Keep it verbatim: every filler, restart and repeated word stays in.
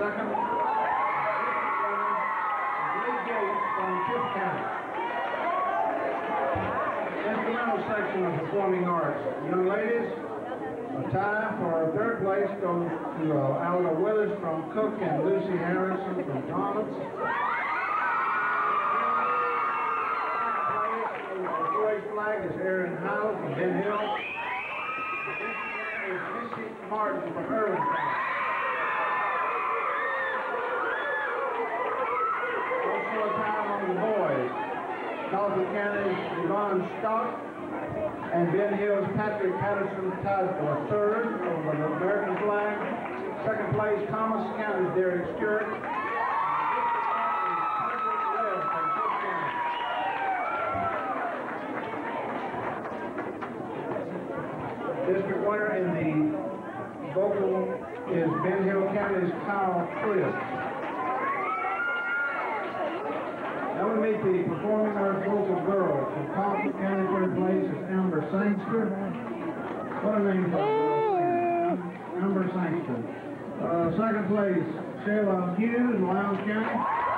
Second, Lee Gates from Tift County. Instrumental section of performing arts. Young ladies, a tie for third place goes to uh, Alda Willis from Cook and Lucy Harrison from Thomas. The first flag is Aaron Howell from Ben Hill. Is Missy Martin from Irving County. Also a tie among the boys. Dauphin County's Yvonne Stott and Ben Hill's Patrick Patterson tied for third over the American flag. Second place, Thomas County's Derek Stewart. District winner in the vocal is Ben Hill County's Kyle Chris. Now we meet the performing arts vocal girls. From Coffee County, third place is Amber Sangster. What a name for her. Amber Sangster. Uh, second place, Shayla Hughes in Lowndes County.